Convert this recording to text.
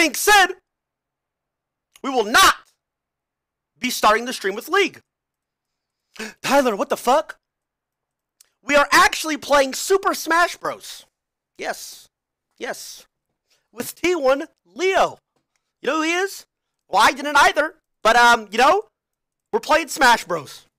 being said, we will not be starting the stream with League. Tyler, what the fuck? We are actually playing Super Smash Bros. Yes. Yes. With T1 Leo. You know who he is? Well, I didn't either. But, you know, we're playing Smash Bros.